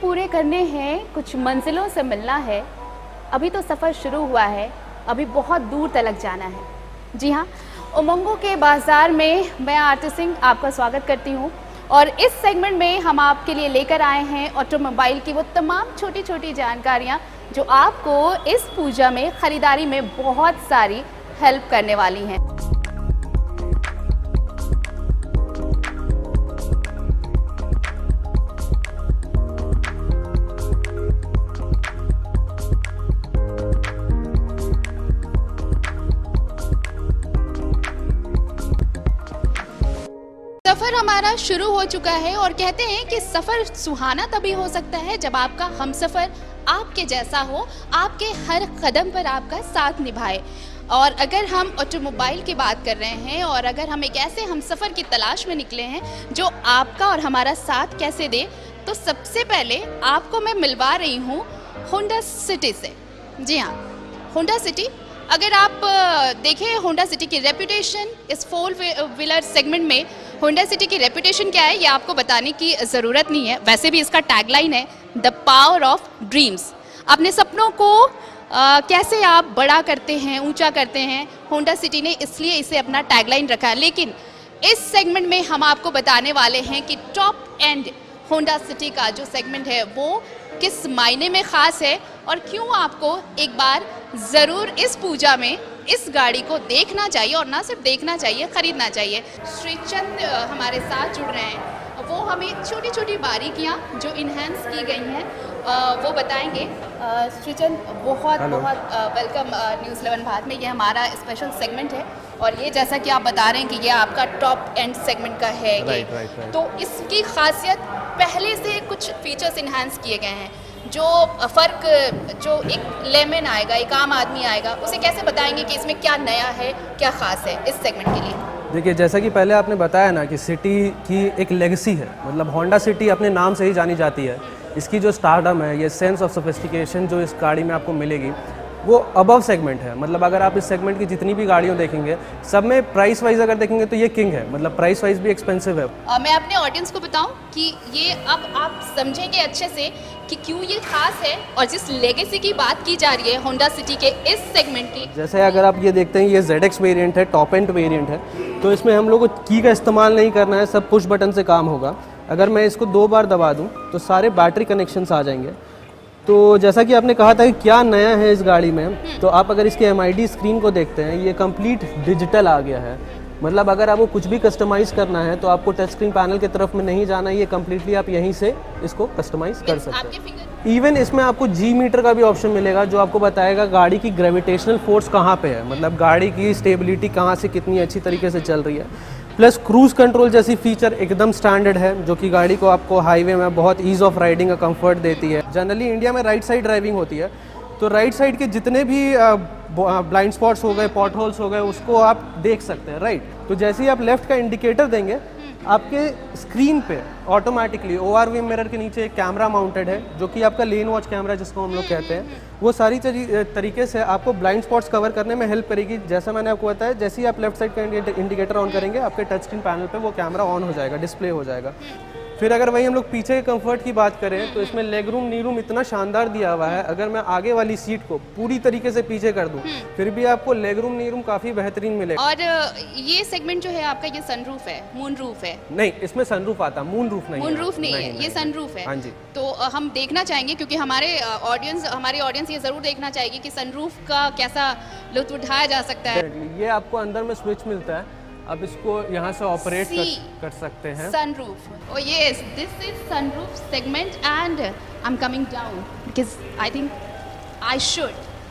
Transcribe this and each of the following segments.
पूरे करने हैं, कुछ मंजिलों से मिलना है। अभी तो सफ़र शुरू हुआ है, अभी बहुत दूर तलक जाना है। जी हाँ, उमंगों के बाज़ार में मैं आरती सिंह आपका स्वागत करती हूँ। और इस सेगमेंट में हम आपके लिए लेकर आए हैं ऑटोमोबाइल की वो तमाम छोटी छोटी जानकारियाँ जो आपको इस पूजा में ख़रीदारी में बहुत सारी हेल्प करने वाली हैं। सफ़र हमारा शुरू हो चुका है और कहते हैं कि सफ़र सुहाना तभी हो सकता है जब आपका हमसफ़र आपके जैसा हो, आपके हर कदम पर आपका साथ निभाए। और अगर हम ऑटोमोबाइल की बात कर रहे हैं और अगर हम एक ऐसे हमसफ़र की तलाश में निकले हैं जो आपका और हमारा साथ कैसे दे, तो सबसे पहले आपको मैं मिलवा रही हूँ होंडा सिटी से। जी हाँ, होंडा सिटी। अगर आप देखें होंडा सिटी की रेपुटेशन, इस 4 व्हीलर सेगमेंट में होंडा सिटी की रेपुटेशन क्या है ये आपको बताने की ज़रूरत नहीं है। वैसे भी इसका टैगलाइन है द पावर ऑफ ड्रीम्स। अपने सपनों को कैसे आप बड़ा करते हैं, ऊंचा करते हैं, होंडा सिटी ने इसलिए इसे अपना टैगलाइन रखा है। लेकिन इस सेगमेंट में हम आपको बताने वाले हैं कि टॉप एंड होंडा सिटी का जो सेगमेंट है वो किस मायने में ख़ास है और क्यों आपको एक बार ज़रूर इस पूजा में इस गाड़ी को देखना चाहिए और ना सिर्फ देखना चाहिए, ख़रीदना चाहिए। श्रीचंद हमारे साथ जुड़ रहे हैं, वो हमें छोटी छोटी बारीकियाँ जो इन्हेंस की गई हैं वो बताएंगे। श्रीचंद, बहुत वेलकम न्यूज़ 11 भारत में। ये हमारा स्पेशल सेगमेंट है और ये जैसा कि आप बता रहे हैं कि ये आपका टॉप एंड सेगमेंट का है। राइट। तो इसकी खासियत पहले से कुछ फीचर्स इन्हांस किए गए हैं। जो फ़र्क जो एक लेमन आएगा, एक आम आदमी आएगा, उसे कैसे बताएंगे कि इसमें क्या नया है, क्या ख़ास है इस सेगमेंट के लिए? देखिए, जैसा कि पहले आपने बताया ना कि सिटी की एक लेगेसी है, मतलब होंडा सिटी अपने नाम से ही जानी जाती है। इसकी जो स्टारडम है, ये सेंस ऑफ सोफिस्टिकेशन जो इस गाड़ी में आपको मिलेगी वो अबव सेगमेंट है। मतलब अगर आप इस सेगमेंट की जितनी भी गाड़ियाँ देखेंगे सब में प्राइस वाइज अगर देखेंगे तो ये किंग है, मतलब प्राइस वाइज भी एक्सपेंसिव है। मैं अपने ऑडियंस को बताऊं कि ये अब आप समझेंगे अच्छे से कि क्यों ये खास है और जिस लेगेसी की बात की जा रही है होंडा सिटी के इस सेगमेंट की। जैसे अगर आप ये देखते हैं, ये ZX वेरिएंट है, टॉप एंड वेरिएंट है, तो इसमें हम लोग को की का इस्तेमाल नहीं करना है, सब पुश बटन से काम होगा। अगर मैं इसको 2 बार दबा दूँ तो सारे बैटरी कनेक्शंस आ जाएंगे। तो जैसा कि आपने कहा था कि क्या नया है इस गाड़ी में, तो आप अगर इसके MID स्क्रीन को देखते हैं, ये कंप्लीट डिजिटल आ गया है। मतलब अगर आपको कुछ भी कस्टमाइज़ करना है तो आपको टच स्क्रीन पैनल की तरफ में नहीं जाना है, ये कम्प्लीटली आप यहीं से इसको कस्टमाइज़ कर सकते हैं। इवन इसमें आपको G मीटर का भी ऑप्शन मिलेगा जो आपको बताएगा गाड़ी की ग्रेविटेशनल फोर्स कहाँ पे है, मतलब गाड़ी की स्टेबिलिटी कहाँ से कितनी अच्छी तरीके से चल रही है। प्लस क्रूज़ कंट्रोल जैसी फीचर एकदम स्टैंडर्ड है जो कि गाड़ी को आपको हाईवे में बहुत ईज़ ऑफ राइडिंग का कंफर्ट देती है। जनरली इंडिया में राइट साइड ड्राइविंग होती है, तो राइट साइड के जितने भी ब्लाइंड स्पॉट्स हो गए, पॉट होल्स हो गए, उसको आप देख सकते हैं। राइट, तो जैसे ही आप लेफ्ट का इंडिकेटर देंगे आपके स्क्रीन पे ऑटोमेटिकली ORV मिरर के नीचे एक कैमरा माउंटेड है जो कि आपका लेन वॉच कैमरा जिसको हम लोग कहते हैं, वो सारी तरीके से आपको ब्लाइंड स्पॉट्स कवर करने में हेल्प करेगी। जैसा मैंने आपको बताया, जैसे ही आप लेफ्ट साइड का इंडिकेटर ऑन करेंगे आपके टच स्क्रीन पैनल पे वो कैमरा ऑन हो जाएगा, डिस्प्ले हो जाएगा। फिर अगर वही हम लोग पीछे के कंफर्ट की बात करें तो इसमें लेग रूम, नी रूम इतना शानदार दिया हुआ है। अगर मैं आगे वाली सीट को पूरी तरीके से पीछे कर दूं फिर भी आपको लेग रूम, नी रूम काफ़ी बेहतरीन मिलेगा। और ये सेगमेंट जो है आपका, ये सनरूफ है, मून रूफ है? नहीं, इसमें सनरूफ आता, मून रूफ नहीं। मून रूफ नहीं है, ये सनरूफ है। हाँ जी। तो हम देखना चाहेंगे क्योंकि हमारे ऑडियंस ये ज़रूर देखना चाहेगी कि सनरूफ का कैसा लुत्फ उठाया जा सकता है। ये आपको अंदर में स्विच मिलता है, अब इसको यहाँ से ऑपरेट कर सकते हैं। Sunroof, oh yes, this is sunroof segment and I am coming down because I think I should.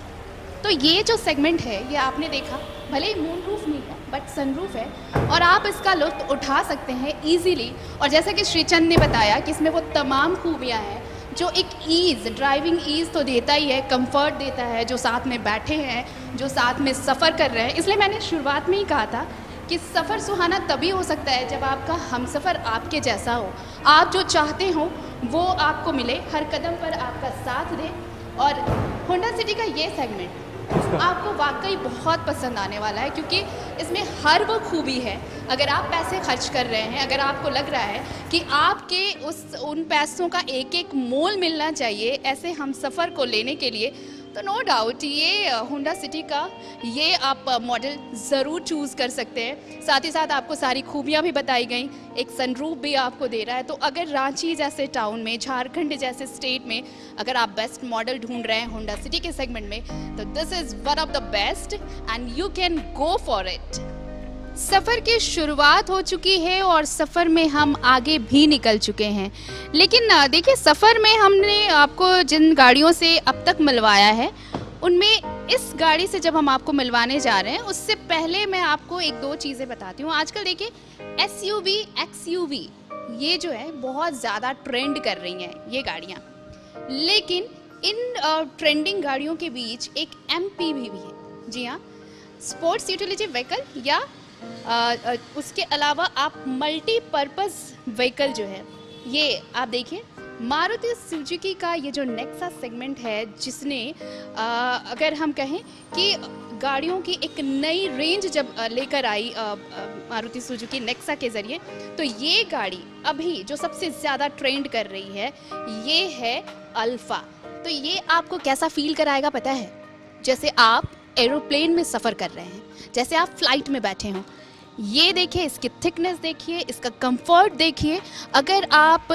तो ये जो सेगमेंट है ये आपने देखा, भले ही मून रूफ नहीं है बट सनरूफ है और आप इसका लुत्फ उठा सकते हैं ईजीली। और जैसा कि श्रीचंद ने बताया कि इसमें वो तमाम खूबियाँ हैं जो एक ईज़, ड्राइविंग ईज़ तो देता ही है, कंफर्ट देता है, जो साथ में बैठे हैं, जो साथ में सफ़र कर रहे हैं। इसलिए मैंने शुरुआत में ही कहा था कि सफ़र सुहाना तभी हो सकता है जब आपका हमसफ़र आपके जैसा हो, आप जो चाहते हो वो आपको मिले, हर कदम पर आपका साथ दे। और होंडा सिटी का ये सेगमेंट आपको वाकई बहुत पसंद आने वाला है, क्योंकि इसमें हर वो खूबी है। अगर आप पैसे खर्च कर रहे हैं, अगर आपको लग रहा है कि आपके उन पैसों का एक एक मोल मिलना चाहिए ऐसे हमसफ़र को लेने के लिए, तो नो डाउट ये होंडा सिटी का ये आप मॉडल ज़रूर चूज़ कर सकते हैं। साथ ही साथ आपको सारी खूबियाँ भी बताई गई, एक सनरूफ भी आपको दे रहा है। तो अगर रांची जैसे टाउन में, झारखंड जैसे स्टेट में अगर आप बेस्ट मॉडल ढूंढ रहे हैं होंडा सिटी के सेगमेंट में, तो this is one of the best and you can go for it. सफ़र की शुरुआत हो चुकी है और सफ़र में हम आगे भी निकल चुके हैं। लेकिन देखिए, सफ़र में हमने आपको जिन गाड़ियों से अब तक मिलवाया है, उनमें इस गाड़ी से जब हम आपको मिलवाने जा रहे हैं, उससे पहले मैं आपको एक दो चीज़ें बताती हूँ। आजकल देखिए SUV, XUV ये जो है बहुत ज़्यादा ट्रेंड कर रही हैं ये गाड़ियाँ। लेकिन इन ट्रेंडिंग गाड़ियों के बीच एक MPV भी है। जी हाँ, स्पोर्ट्स यूटिलिटी व्हीकल, या उसके अलावा आप मल्टीपर्पज़ व्हीकल जो है, ये आप देखिए मारुति सुजुकी का ये जो नेक्सा सेगमेंट है, जिसने अगर हम कहें कि गाड़ियों की एक नई रेंज जब लेकर आई मारुति सुजुकी नेक्सा के ज़रिए, तो ये गाड़ी अभी जो सबसे ज़्यादा ट्रेंड कर रही है ये है अल्फा। तो ये आपको कैसा फील कराएगा पता है? जैसे आप एरोप्लेन में सफ़र कर रहे हैं, जैसे आप फ्लाइट में बैठे हों। ये देखिए, इसकी थिकनेस देखिए, इसका कंफर्ट देखिए। अगर आप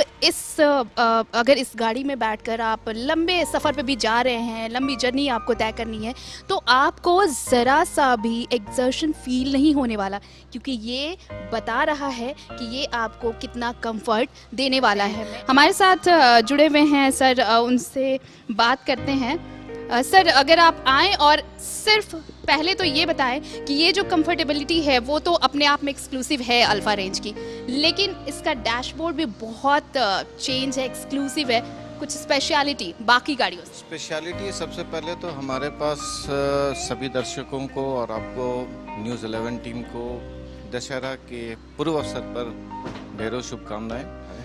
अगर इस गाड़ी में बैठकर आप लंबे सफ़र पे भी जा रहे हैं, लंबी जर्नी आपको तय करनी है, तो आपको ज़रा सा भी एक्सर्शन फील नहीं होने वाला, क्योंकि ये बता रहा है कि ये आपको कितना कंफर्ट देने वाला है। हमारे साथ जुड़े हुए हैं सर, उनसे बात करते हैं। सर, अगर आप आएँ और सिर्फ पहले तो ये बताएं कि ये जो कंफर्टेबिलिटी है वो तो अपने आप में एक्सक्लूसिव है अल्फा रेंज की, लेकिन इसका डैशबोर्ड भी बहुत चेंज है, एक्सक्लूसिव है। कुछ स्पेशलिटी बाकी गाड़ियों से? स्पेशलिटी सबसे पहले तो हमारे पास सभी दर्शकों को और आपको न्यूज़ 11 टीम को दशहरा के पूर्व अवसर पर ढेरों शुभकामनाएं।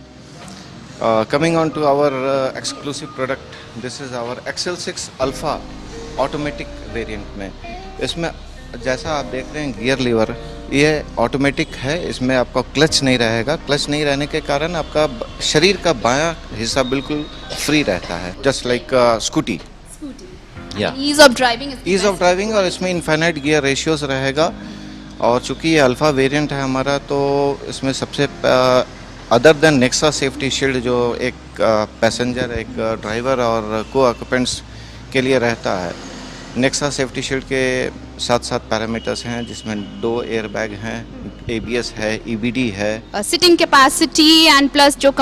Coming on to our exclusive product, this is our XL6 Alpha automatic variant में। इसमें जैसा आप देख रहे हैं गियर लीवर ये ऑटोमेटिक है, इसमें आपका क्लच नहीं रहेगा। क्लच नहीं रहने के कारण आपका शरीर का बायां हिस्सा बिल्कुल फ्री रहता है, जस्ट लाइक स्कूटी। या ईज ऑफ ड्राइविंग और इसमें इनफाइनाइट गियर रेशियोज रहेगा। और चूँकि ये अल्फा वेरिएंट है हमारा, तो इसमें सबसे other than Nexa safety shield जो एक पैसेंजर, एक ड्राइवर और को ऑक्यूपेंट्स के लिए रहता है, नेक्सा सेफ्टी शील्ड के साथ साथ पैरामीटर्स हैं, जिसमें 2 एयरबैग हैं, ABS है, EBD है। सिटिंग कैपेसिटी एंड प्लस जो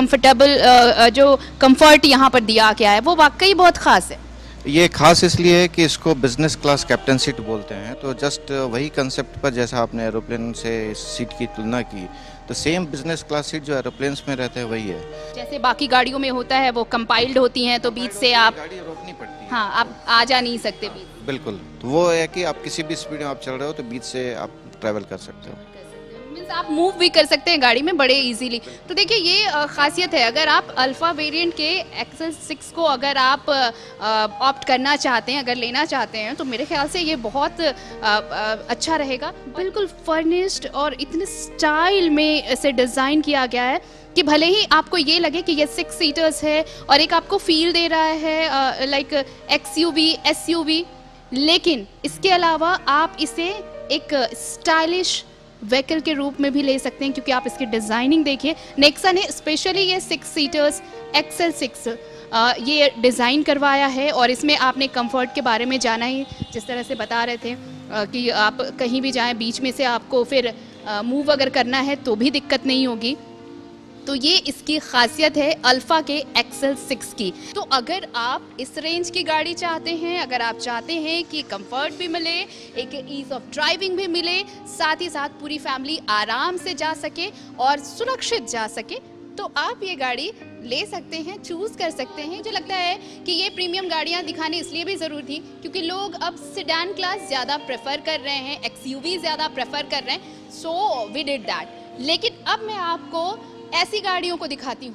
कंफर्ट यहाँ पर दिया गया है वो वाकई बहुत ख़ास है। ये खास इसलिए है कि इसको बिजनेस क्लास कैप्टन सीट बोलते हैं। तो जस्ट वही कंसेप्ट पर, जैसा आपने एरोप्लेन से सीट की तुलना की, तो सेम बिजनेस क्लास सीट जो एरोप्लेन्स में रहते हैं वही है। जैसे बाकी गाड़ियों में होता है वो कंपाइल्ड होती हैं, तो बीच से आप गाड़ी रोकनी पड़ती है। हाँ, आप आ जा नहीं सकते बीच। बिल्कुल, तो वो है कि आप किसी भी स्पीड में आप चल रहे हो तो बीच से आप ट्रैवल कर सकते हो। आप मूव भी कर सकते हैं गाड़ी में बड़े इजीली। तो देखिए ये खासियत है। अगर आप अल्फा वेरिएंट के XL6 को अगर आप ऑप्ट करना चाहते हैं, अगर लेना चाहते हैं, तो मेरे ख्याल से ये बहुत अच्छा रहेगा। बिल्कुल फर्निश्ड और इतने स्टाइल में इसे डिज़ाइन किया गया है कि भले ही आपको ये लगे कि ये 6 सीटर्स है और एक आपको फील दे रहा है लाइक XUV, SUV, लेकिन इसके अलावा आप इसे एक स्टाइलिश व्हीकल के रूप में भी ले सकते हैं, क्योंकि आप इसकी डिज़ाइनिंग देखिए। नेक्सा ने स्पेशली ये 6 सीटर्स XL6 ये डिज़ाइन करवाया है, और इसमें आपने कंफर्ट के बारे में जाना ही, जिस तरह से बता रहे थे कि आप कहीं भी जाएं, बीच में से आपको फिर मूव अगर करना है तो भी दिक्कत नहीं होगी। तो ये इसकी खासियत है अल्फा के XL6 की। तो अगर आप इस रेंज की गाड़ी चाहते हैं, अगर आप चाहते हैं कि कंफर्ट भी मिले, एक ईज ऑफ ड्राइविंग भी मिले, साथ ही साथ पूरी फैमिली आराम से जा सके और सुरक्षित जा सके, तो आप ये गाड़ी ले सकते हैं, चूज़ कर सकते हैं। मुझे लगता है कि ये प्रीमियम गाड़ियाँ दिखाने इसलिए भी ज़रूर थी क्योंकि लोग अब सेडान क्लास ज़्यादा प्रेफर कर रहे हैं, XUV ज़्यादा प्रेफर कर रहे हैं, सो वी डिड दैट। लेकिन अब मैं आपको ऐसी गाड़ियों को दिखाती हूँ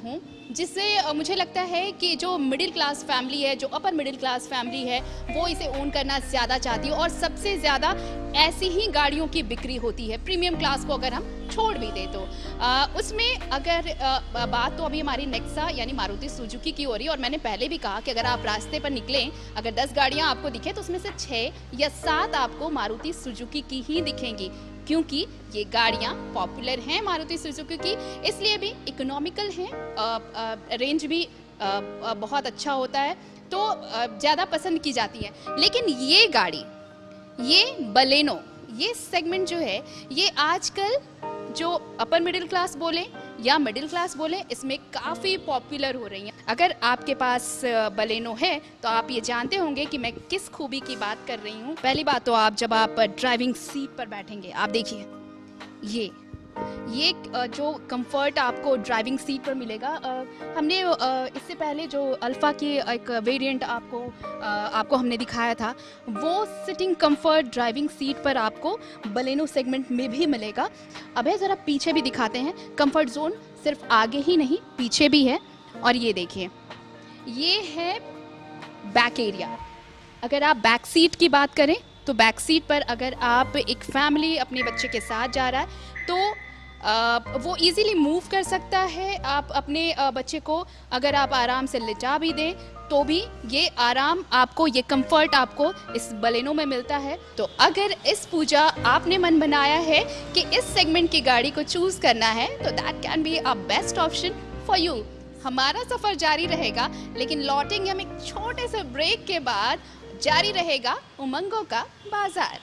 जिससे मुझे लगता है कि जो मिडिल क्लास फैमिली है, जो अपर मिडिल क्लास फैमिली है, वो इसे ओन करना ज़्यादा चाहती है और सबसे ज़्यादा ऐसी ही गाड़ियों की बिक्री होती है। प्रीमियम क्लास को अगर हम छोड़ भी दें तो उसमें अगर बात तो अभी हमारी नेक्सा यानी मारुति सुजुकी की हो रही है। और मैंने पहले भी कहा कि अगर आप रास्ते पर निकलें, अगर 10 गाड़ियाँ आपको दिखे तो उसमें से 6 या 7 आपको मारुति सुजुकी की ही दिखेंगी, क्योंकि ये गाड़ियाँ पॉपुलर हैं मारुति सुजुकी की, इसलिए भी इकोनॉमिकल हैं, रेंज भी बहुत अच्छा होता है, तो ज़्यादा पसंद की जाती है। लेकिन ये गाड़ी, ये बलेनो, ये सेगमेंट जो है, ये आजकल जो अपर मिडिल क्लास बोले या मिडिल क्लास बोले, इसमें काफ़ी पॉपुलर हो रही हैं। अगर आपके पास बलेनो है तो आप ये जानते होंगे कि मैं किस खूबी की बात कर रही हूँ। पहली बात तो आप जब आप ड्राइविंग सीट पर बैठेंगे, आप देखिए ये जो कंफर्ट आपको ड्राइविंग सीट पर मिलेगा। हमने इससे पहले जो अल्फ़ा की एक वेरिएंट आपको हमने दिखाया था, वो सिटिंग कंफर्ट ड्राइविंग सीट पर आपको बलेनो सेगमेंट में भी मिलेगा। अब ज़रा पीछे भी दिखाते हैं, कंफर्ट जोन सिर्फ आगे ही नहीं पीछे भी है। और ये देखिए, ये है बैक एरिया। अगर आप बैक सीट की बात करें तो बैक सीट पर अगर आप एक फैमिली अपने बच्चे के साथ जा रहा है तो वो इजीली मूव कर सकता है। आप अपने बच्चे को अगर आप आराम से लिटा भी दें तो भी ये आराम आपको, ये कंफर्ट आपको इस बलेनो में मिलता है। तो अगर इस पूजा आपने मन बनाया है कि इस सेगमेंट की गाड़ी को चूज़ करना है तो that can be a best option for you. हमारा सफ़र जारी रहेगा, लेकिन लौटेंगे हम एक छोटे से ब्रेक के बाद। जारी रहेगा उमंगों का बाजार।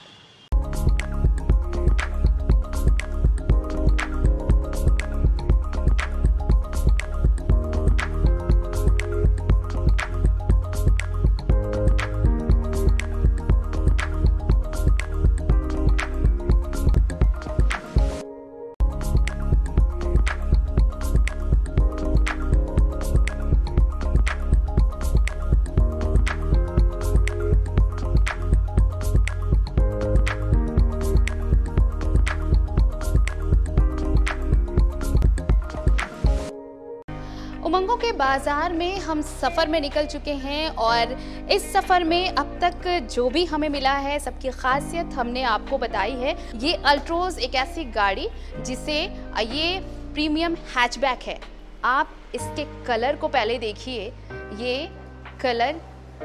उमंगों के बाज़ार में हम सफ़र में निकल चुके हैं और इस सफ़र में अब तक जो भी हमें मिला है, सबकी खासियत हमने आपको बताई है। ये अल्ट्रोज़ एक ऐसी गाड़ी जिसे ये प्रीमियम हैचबैक है। आप इसके कलर को पहले देखिए, ये कलर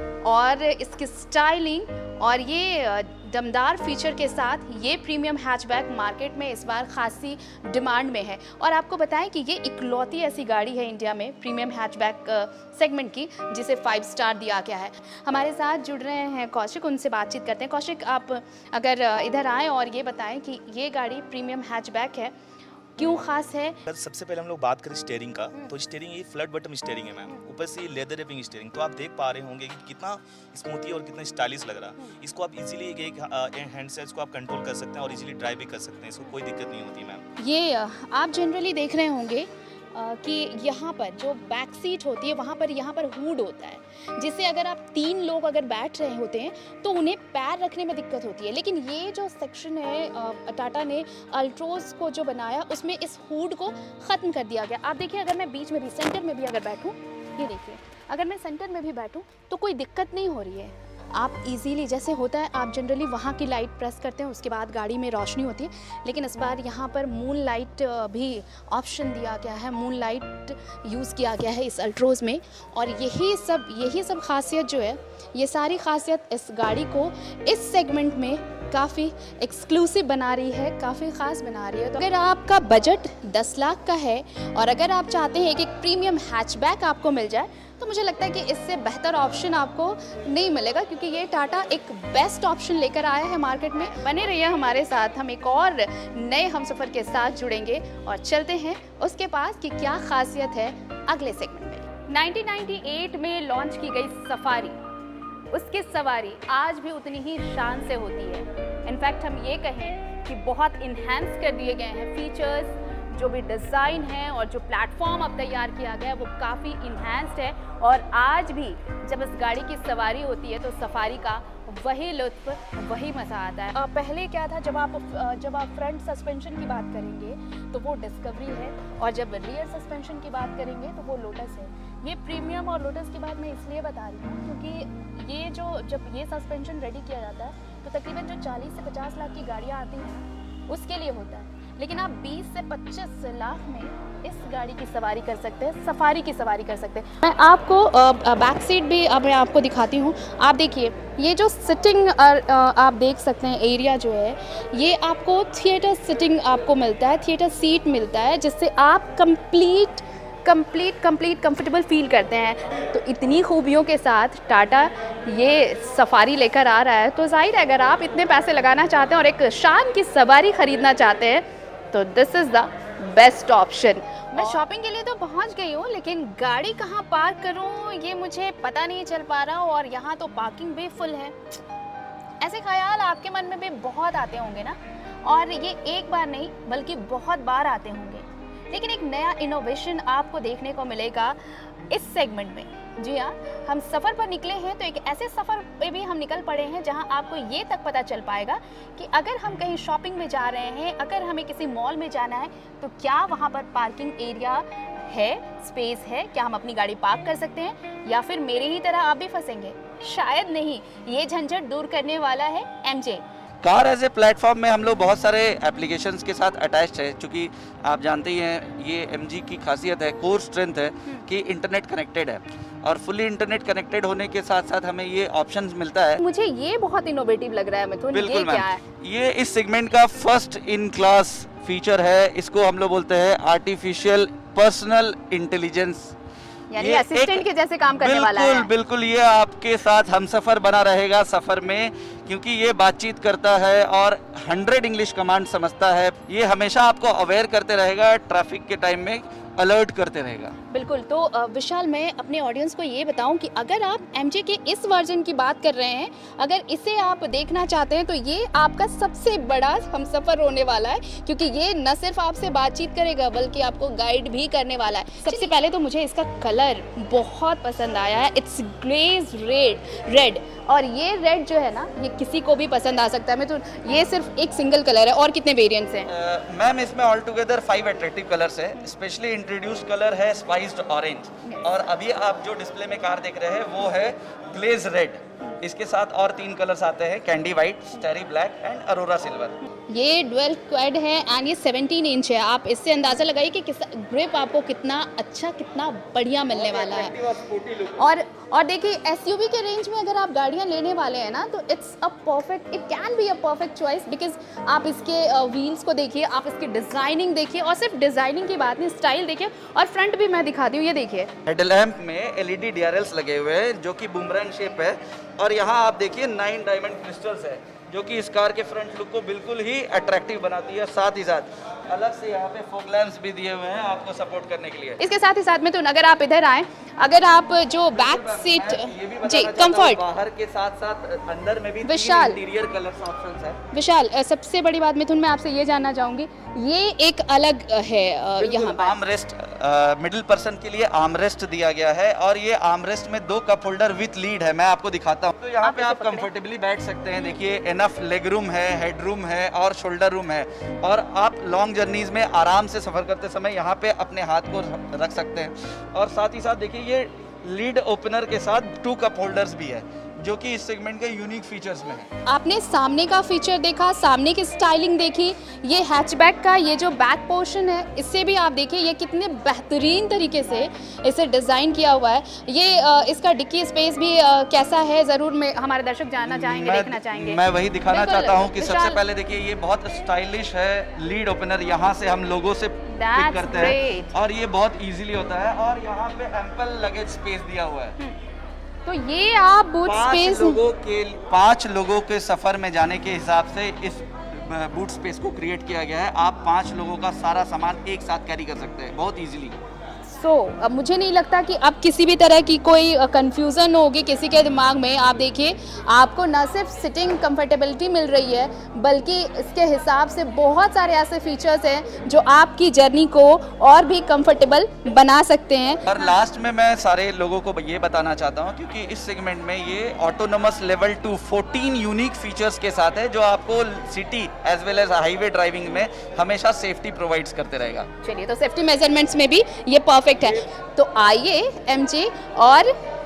और इसकी स्टाइलिंग और ये दमदार फीचर के साथ ये प्रीमियम हैचबैक मार्केट में इस बार खासी डिमांड में है। और आपको बताएं कि ये इकलौती ऐसी गाड़ी है इंडिया में प्रीमियम हैचबैक सेगमेंट की जिसे 5 स्टार दिया गया है। हमारे साथ जुड़ रहे हैं कौशिक, उनसे बातचीत करते हैं। कौशिक, आप अगर इधर आएँ और ये बताएं कि ये गाड़ी प्रीमियम हैचबैक है, क्यों खास है? सबसे पहले हम लोग बात करें स्टीयरिंग का, तो स्टीयरिंग ये फ्लैट बॉटम स्टीयरिंग है मैम, ऊपर से लेदर रैपिंग स्टीयरिंग। तो आप देख पा रहे होंगे कि कितना स्मूथी और कितना स्टाइलिश लग रहा है। इसको आप इजीली एक हैंड से इसको आप कंट्रोल कर सकते हैं और इजीली ड्राइव भी कर सकते हैं, इसको कोई दिक्कत नहीं होती मैम। ये आप जनरली देख रहे होंगे कि यहाँ पर जो बैक सीट होती है वहाँ पर यहाँ पर हुड होता है, जिससे अगर आप 3 लोग अगर बैठ रहे होते हैं तो उन्हें पैर रखने में दिक्कत होती है। लेकिन ये जो सेक्शन है टाटा ने अल्ट्रोज़ को जो बनाया उसमें इस हुड को ख़त्म कर दिया गया। आप देखिए, अगर मैं बीच में भी सेंटर में भी अगर बैठूँ, ये देखिए, अगर मैं सेंटर में भी बैठूँ तो कोई दिक्कत नहीं हो रही है। आप इजीली, जैसे होता है आप जनरली वहाँ की लाइट प्रेस करते हैं, उसके बाद गाड़ी में रोशनी होती है, लेकिन इस बार यहाँ पर मून लाइट भी ऑप्शन दिया गया है, मून लाइट यूज़ किया गया है इस अल्ट्रोज़ में। और यही सब खासियत जो है, ये सारी खासियत इस गाड़ी को इस सेगमेंट में काफ़ी एक्सक्लूसिव बना रही है, काफ़ी ख़ास बना रही है। तो अगर आपका बजट 10 लाख का है और अगर आप चाहते हैं कि एक प्रीमियम हैचबैक आपको मिल जाए, तो मुझे लगता है कि इससे बेहतर ऑप्शन आपको नहीं मिलेगा, क्योंकि ये टाटा एक बेस्ट ऑप्शन लेकर आया है मार्केट में। बने रहिए हमारे साथ, हम एक और नए हमसफ़र के साथ जुड़ेंगे और चलते हैं उसके पास कि क्या खासियत है अगले सेगमेंट में। 1998 में लॉन्च की गई सफारी, उसकी सवारी आज भी उतनी ही शान से होती है। इनफैक्ट हम ये कहें कि बहुत इन्हेंस कर दिए गए हैं फीचर्स, जो भी डिज़ाइन है और जो प्लेटफॉर्म अब तैयार किया गया है वो काफ़ी इन्हांस्ड है। और आज भी जब इस गाड़ी की सवारी होती है तो सफारी का वही लुत्फ, वही मज़ा आता है। पहले क्या था, जब आप फ्रंट सस्पेंशन की बात करेंगे तो वो डिस्कवरी है, और जब रियर सस्पेंशन की बात करेंगे तो वो लोटस है। ये प्रीमियम और लोटस की बात मैं इसलिए बता रही हूँ क्योंकि ये जब ये सस्पेंशन रेडी किया जाता है तो तकरीबन जो 40 से 50 लाख की गाड़ियाँ आती हैं उसके लिए होता है, लेकिन आप 20 से 25 लाख में इस गाड़ी की सवारी कर सकते हैं, सफारी की सवारी कर सकते हैं। मैं आपको बैक सीट भी अब मैं आपको दिखाती हूँ। आप देखिए ये जो सिटिंग आप देख सकते हैं एरिया जो है, ये आपको थिएटर सिटिंग आपको मिलता है, थिएटर सीट मिलता है, जिससे आप कंप्लीट कंफर्टेबल फील करते हैं। तो इतनी खूबियों के साथ टाटा ये सफारी लेकर आ रहा है, तो जाहिर है अगर आप इतने पैसे लगाना चाहते हैं और एक शान की सवारी ख़रीदना चाहते हैं तो this is the best option. मैं शॉपिंग के लिए तो पहुंच गई हूँ, लेकिन गाड़ी कहाँ पार्क करूँ ये मुझे पता नहीं चल पा रहा, और यहाँ तो पार्किंग भी फुल है। ऐसे ख्याल आपके मन में भी बहुत आते होंगे ना, और ये एक बार नहीं बल्कि बहुत बार आते होंगे। लेकिन एक नया इनोवेशन आपको देखने को मिलेगा इस सेगमेंट में। जी हाँ, हम सफ़र पर निकले हैं तो एक ऐसे सफ़र पे भी हम निकल पड़े हैं जहाँ आपको ये तक पता चल पाएगा कि अगर हम कहीं शॉपिंग में जा रहे हैं, अगर हमें किसी मॉल में जाना है तो क्या वहाँ पर पार्किंग एरिया है, स्पेस है, क्या हम अपनी गाड़ी पार्क कर सकते हैं, या फिर मेरे ही तरह आप भी फंसेंगे? शायद नहीं। ये झंझट दूर करने वाला है MG. Car as a platform में हम लोग बहुत सारे एप्लीकेशंस के साथ अटैच्ड है, क्योंकि आप जानते ही हैं ये एमजी की खासियत है, कोर स्ट्रेंथ है कि इंटरनेट कनेक्टेड है, और फुली इंटरनेट कनेक्टेड होने के साथ साथ हमें ये ऑप्शंस मिलता है। मुझे ये बहुत इनोवेटिव लग रहा है मिथुन। बिल्कुल ये क्या है? ये इस सेगमेंट का फर्स्ट इन क्लास फीचर है। इसको हम लोग बोलते हैं आर्टिफिशियल पर्सनल इंटेलिजेंस, यानी असिस्टेंट के जैसे काम करने वाला है। बिल्कुल ये आपके साथ हमसफर बना रहेगा सफर में, क्योंकि ये बातचीत करता है और 100 इंग्लिश कमांड समझता है। ये हमेशा आपको अवेयर करते रहेगा, ट्रैफिक के टाइम में अलर्ट करते रहेगा। बिल्कुल। तो विशाल, मैं अपने ऑडियंस को ये बताऊं कि अगर आप एमजे के इस वर्जन की बात कर रहे हैं, अगर इसे आप देखना चाहते हैं तो ये आपका सबसे बड़ा हमसफर होने वाला है, क्योंकि ये न सिर्फ आपसे बातचीत करेगा बल्कि आपको गाइड भी करने वाला है। सबसे पहले तो मुझे इसका कलर बहुत पसंद आया है। इट्स ग्लेज रेड, और ये रेड जो है ना, ये किसी को भी पसंद आ सकता है। मैं तो ये सिर्फ एक सिंगल कलर है, और कितने वेरिएंट्स हैं? मैम इसमें ऑल टुगेदर 5 अट्रैक्टिव कलर्स है। स्पेशली इंट्रोड्यूस्ड कलर है स्पाइस्ड ऑरेंज, और अभी आप जो डिस्प्ले में कार देख रहे हैं वो है ग्लेज रेड। इसके साथ और 3 कलर्स आते हैं, candy white, starry black and aurora silver. ये डुअल क्वाड है एंड ये 17 इंच है। आप इससे अंदाज़ा लगाइए कि ग्रिप आपको कितना अच्छा, कितना बढ़िया मिलने वाला है। और देखिए एसयूवी के रेंज में अगर आप गाड़ियाँ लेने वाले हैं ना, तो it can be a perfect choice, because आप इसके व्हील्स को देखिए, आप इसकी डिज़ाइनिंग देखिए, और सिर्फ डिज़ाइनिंग की बात नहीं, स्टाइल देखिए। और फ्रंट भी मैं दिखाती हूँ, ये देखिए हेडलैम्प में LED DRLs लगे हुए हैं जो कि बूमरैंग शेप है, और यहाँ आप देखिए 9 डायमंड क्रिस्टल्स है जो कि इस कार के फ्रंट लुक को बिल्कुल ही अट्रैक्टिव बनाती है। साथ ही साथ अलग से यहाँ पे फॉग लैंप्स भी दिए हुए हैं आपको सपोर्ट करने के लिए। इसके साथ ही साथ में तो अगर आप इधर आए, अगर आप जो बैक सीट जी कंफर्ट, बाहर के साथ साथ अंदर में भी विशाल इंटीरियर कलर्स ऑप्शंस है। विशाल, सबसे बड़ी बात मिथुन, मैं आपसे ये जानना चाहूंगी, ये एक अलग है यहाँ पर आर्म रेस्ट, मिडिल पर्सन के लिए आर्म रेस्ट दिया गया है, और ये आर्म रेस्ट में 2 कप होल्डर विथ लीड है। मैं आपको दिखाता हूँ। तो यहाँ पे आप कंफर्टेबली बैठ सकते हैं। देखिए एनफ लेग रूम है, हेड रूम है और शोल्डर रूम है, और आप लॉन्ग जर्नीज में आराम से सफर करते समय यहाँ पे अपने हाथ को रख सकते हैं। और साथ ही साथ देखिए ये लीड ओपनर के साथ 2 कप होल्डर्स भी है, जो कि इस सेगमेंट के यूनिक फीचर्स में है। आपने सामने का फीचर देखा, सामने की स्टाइलिंग देखी, ये हैचबैक का ये जो बैक पोर्शन है, इससे भी आप देखिए ये कितने बेहतरीन तरीके से इसे डिज़ाइन किया हुआ है। ये इसका डिक्की स्पेस भी कैसा है, ज़रूर में हमारे दर्शक जानना चाहेंगे, देखना चाहेंगे। मैं वही दिखाना चाहता हूँ कि सबसे पहले देखिए ये बहुत स्टाइलिश है लीड ओपनर, यहाँ से हम लोगों से पिक करते हैं और ये बहुत ईजिली होता है, और यहाँ पे एम्पल लगेज स्पेस दिया हुआ है। तो ये आप बूट स्पेस 5 लोगों के सफर में जाने के हिसाब से इस बूट स्पेस को क्रिएट किया गया है। आप 5 लोगों का सारा सामान एक साथ कैरी कर सकते हैं बहुत इजीली। अब मुझे नहीं लगता कि अब किसी भी तरह की कोई कंफ्यूजन होगी किसी के दिमाग में। आप देखिए, आपको न सिर्फ सिटिंग कंफर्टेबिलिटी मिल रही है, बल्कि इसके हिसाब से बहुत सारे ऐसे फीचर्स हैं जो आपकी जर्नी को और भी कंफर्टेबल बना सकते हैं। और लास्ट में मैं सारे लोगों को ये बताना चाहता हूँ, क्योंकि इस सेगमेंट में ये ऑटोनोमस लेवल 2 14 यूनिक फीचर्स के साथ है, जो आपको city as well as highway driving में हमेशा सेफ्टी प्रोवाइड्स करते रहेगा। चलिए, तो सेफ्टी मेजरमेंट्स में भी ये परफेक्ट है। तो आइए एमजी, और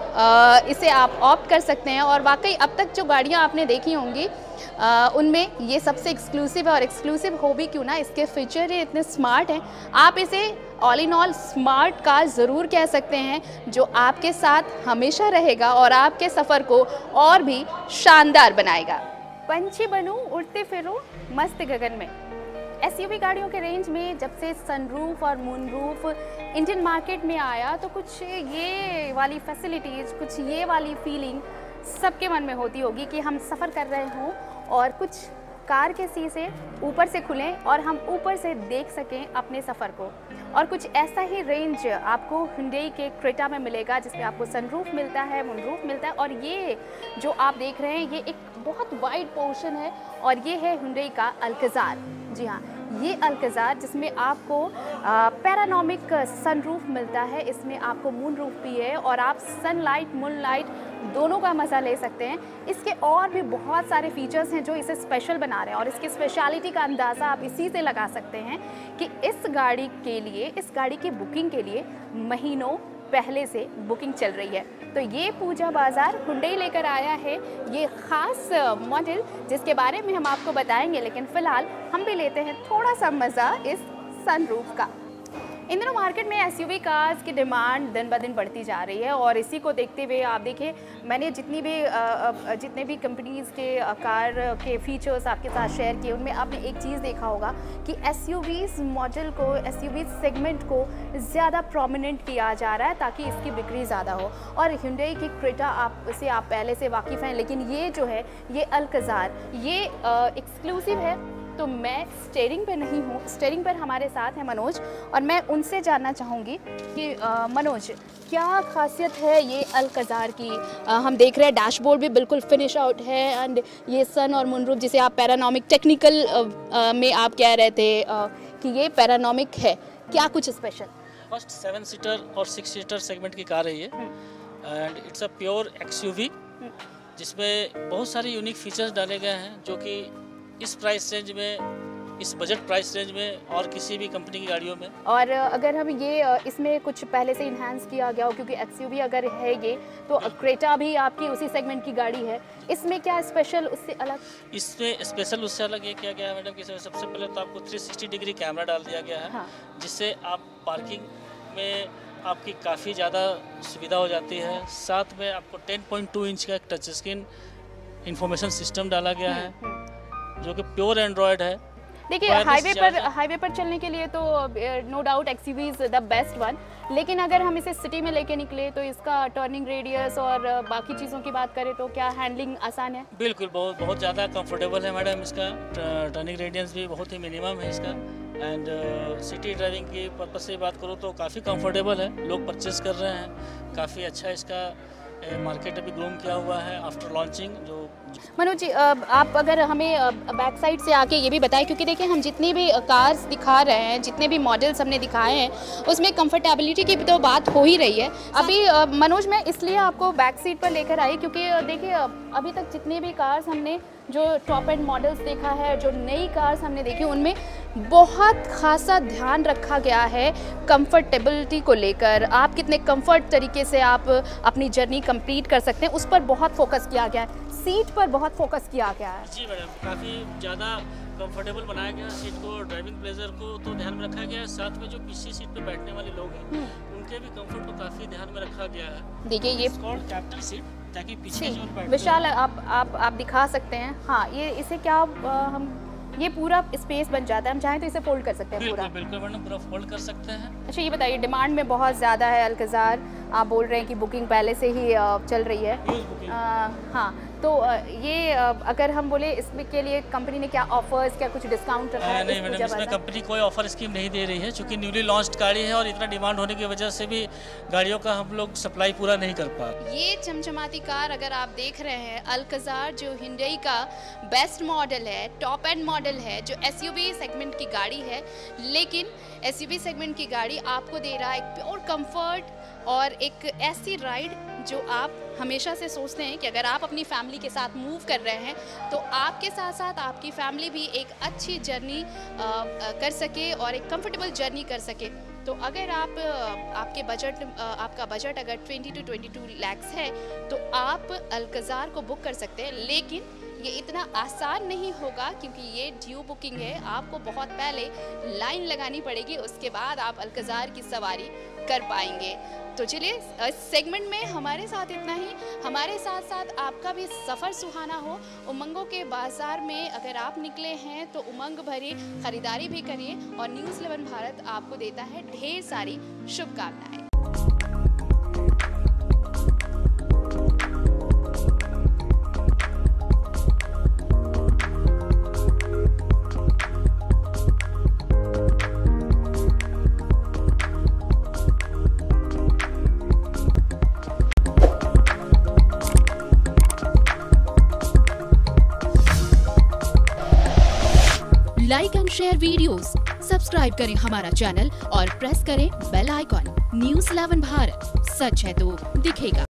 इसे आप ऑप्ट कर सकते हैं। और वाकई अब तक जो गाड़ियाँ आपने देखी होंगी उनमें ये सबसे एक्सक्लूसिव है, और एक्सक्लूसिव हो भी क्यों ना, इसके फीचर ही इतने स्मार्ट हैं। आप इसे all in all smart car ज़रूर कह सकते हैं, जो आपके साथ हमेशा रहेगा और आपके सफ़र को और भी शानदार बनाएगा। पंछी बनूं, उड़ते फिरूं मस्त गगन में। एसयूवी गाड़ियों के रेंज में जब से सनरूफ और मूनरूफ इंडियन मार्केट में आया, तो कुछ ये वाली फैसिलिटीज़, कुछ ये वाली फीलिंग सबके मन में होती होगी कि हम सफ़र कर रहे हों और कुछ कार के शीशे ऊपर से खुलें और हम ऊपर से देख सकें अपने सफ़र को। और कुछ ऐसा ही रेंज आपको Hyundai के क्रेटा में मिलेगा, जिसमें आपको सनरूफ मिलता है, मूनरूफ मिलता है। और ये जो आप देख रहे हैं, ये एक बहुत वाइड पोर्शन है, और ये है Hyundai का अल्कज़ार। जी हाँ, ये अल्कज़ार जिसमें आपको पैरानोमिक सनरूफ मिलता है, इसमें आपको मूनरूफ भी है, और आप सनलाइट मूनलाइट दोनों का मज़ा ले सकते हैं। इसके और भी बहुत सारे फीचर्स हैं जो इसे स्पेशल बना रहे हैं, और इसकी स्पेशलिटी का अंदाज़ा आप इसी से लगा सकते हैं कि इस गाड़ी के लिए, इस गाड़ी की बुकिंग के लिए महीनों पहले से बुकिंग चल रही है। तो ये पूजा बाज़ार Hyundai लेकर आया है ये ख़ास मॉडल, जिसके बारे में हम आपको बताएंगे, लेकिन फ़िलहाल हम भी लेते हैं थोड़ा सा मज़ा इस सनरूफ का। इन दिनों मार्केट में एसयूवी कार्स की डिमांड दिन ब दिन बढ़ती जा रही है, और इसी को देखते हुए आप देखिए, मैंने जितने भी कंपनीज़ के कार के फीचर्स आपके साथ शेयर किए, उनमें आपने एक चीज़ देखा होगा कि एसयूवीज़ मॉडल को, एसयूवी सेगमेंट को ज़्यादा प्रोमिनेंट किया जा रहा है ताकि इसकी बिक्री ज़्यादा हो। और Hyundai की क्रेटा उसे आप पहले से वाकिफ़ हैं, लेकिन ये जो है, ये अल्कज़ार, ये एक्सक्लूसिव है। तो मैं स्टीयरिंग पे नहीं हूँ, स्टीयरिंग पर हमारे साथ है मनोज, और मैं उनसे जानना चाहूँगी कि मनोज, क्या खासियत है ये अल्कज़ार की? हम देख रहे हैं डैशबोर्ड भी बिल्कुल फिनिश आउट है, एंड ये सन और मूनरूफ, जिसे आप पैरानोमिक टेक्निकल में आप कह रहे थे कि ये पैरानोमिक है, क्या कुछ स्पेशल? फर्स्ट 7 सीटर और 6 सीटर सेगमेंट की कार है ये, and it's a pure XUV, जिसमें बहुत सारे यूनिक फीचर्स डाले गए हैं जो कि इस प्राइस रेंज में, इस बजट प्राइस रेंज में और किसी भी कंपनी की गाड़ियों में। और अगर हम ये इसमें कुछ पहले से इन्हांस किया गया हो, क्योंकि एक्सयूवी अगर है ये, तो क्रेटा भी आपकी उसी सेगमेंट की गाड़ी है, इसमें क्या स्पेशल उससे अलग? इसमें स्पेशल उससे अलग ये किया गया है मैडम कि इसमें सबसे पहले तो आपको 360 डिग्री कैमरा डाल दिया गया है। हाँ। जिससे आप पार्किंग में आपकी काफ़ी ज़्यादा सुविधा हो जाती है। साथ में आपको 10.2 इंच का टच स्क्रीन इंफॉर्मेशन सिस्टम डाला गया है, जो कि प्योर एंड्रॉयड है। देखिए, हाईवे पर चलने के लिए तो no doubt XUV is the best one, लेकिन अगर हम इसे सिटी में लेके निकले तो इसका टर्निंग रेडियस और बाकी चीज़ों की बात करें तो क्या हैंडलिंग आसान है? बिल्कुल, बहुत ज़्यादा कंफर्टेबल है मैडम। इसका टर्निंग रेडियस भी बहुत ही मिनिमम है इसका, एंड सिटी ड्राइविंग की पर्पज से बात करूँ तो काफ़ी कंफर्टेबल है, लोग परचेस कर रहे हैं, काफ़ी अच्छा इसका मार्केट अभी ग्रूम किया हुआ है आफ्टर लॉन्चिंग। जो मनोज जी, आप अगर हमें बैक साइड से आके ये भी बताएं, क्योंकि देखिए हम जितनी भी कार्स दिखा रहे हैं, जितने भी मॉडल्स हमने दिखाए हैं, उसमें कंफर्टेबिलिटी की तो बात हो ही रही है। अभी मनोज, मैं इसलिए आपको बैक सीट पर लेकर आई क्योंकि देखिए अभी तक जितने भी कार्स हमने जो टॉप एंड मॉडल्स देखा है, जो नई कार्स हमने देखी, उनमें बहुत खासा ध्यान रखा गया है कंफर्टेबिलिटी को लेकर। आप कितने कंफर्ट तरीके से आप अपनी जर्नी कंप्लीट कर सकते हैं, उस पर बहुत फोकस किया गया है। सीट पर बहुत फोकस किया गया है। जी मैडम, काफ़ी ज़्यादा कंफर्टेबल बनाया गया सीट को, ड्राइविंग प्लेजर को तो ध्यान में रखा गया है। साथ में जो पीछे सीट पे बैठने वाले लोग हैं, उनके भी कंफर्ट को काफ़ी ध्यान में रखा गया है। देखिए, ये कैप्टन सीट, ताकि पीछे जो बैठते हैं, विशाल आप दिखा सकते हैं। हाँ, ये इसे क्या हम, ये पूरा स्पेस बन जाता है, हम चाहें तो इसे फोल्ड कर सकते हैं पूरा। बिल्कुल मैडम, पूरा फोल्ड कर सकते हैं। अच्छा, ये बताइए, डिमांड में बहुत ज़्यादा है अल्कज़ार, आप बोल रहे हैं कि बुकिंग पहले से ही चल रही है। हाँ, तो ये अगर हम बोले इसमें के लिए कंपनी ने क्या ऑफर्स, क्या कुछ डिस्काउंट रखा है? नहीं मैडम, इसमें कंपनी कोई ऑफर स्कीम नहीं दे रही है, क्योंकि न्यूली लॉन्च्ड गाड़ी है और इतना डिमांड होने की वजह से भी गाड़ियों का हम लोग सप्लाई पूरा नहीं कर पा रहे। ये चमचमाती कार अगर आप देख रहे हैं, अल्कज़ार जो हिंडई का बेस्ट मॉडल है, टॉप एंड मॉडल है, जो एसयूवी सेगमेंट की गाड़ी है, लेकिन एसयूवी सेगमेंट की गाड़ी आपको दे रहा है एक प्योर कंफर्ट और एक ऐसी राइड जो आप हमेशा से सोचते हैं कि अगर आप अपनी फैमिली के साथ मूव कर रहे हैं तो आपके साथ साथ आपकी फैमिली भी एक अच्छी जर्नी कर सके और एक कंफर्टेबल जर्नी कर सके। तो अगर आपका बजट अगर 20 to 22 lakhs है तो आप अल्कज़ार को बुक कर सकते हैं, लेकिन ये इतना आसान नहीं होगा क्योंकि ये ड्यू बुकिंग है। आपको बहुत पहले लाइन लगानी पड़ेगी, उसके बाद आप अल्कज़ार की सवारी कर पाएंगे। तो चलिए, इस सेगमेंट में हमारे साथ इतना ही। हमारे साथ साथ आपका भी सफ़र सुहाना हो। उमंगों के बाज़ार में अगर आप निकले हैं तो उमंग भरी ख़रीदारी भी करिए और न्यूज़ 11 भारत आपको देता है ढेर सारी शुभकामनाएं। Like and share videos, subscribe करें हमारा चैनल और प्रेस करें बेल आइकॉन। न्यूज़ 11 भारत, सच है तो दिखेगा।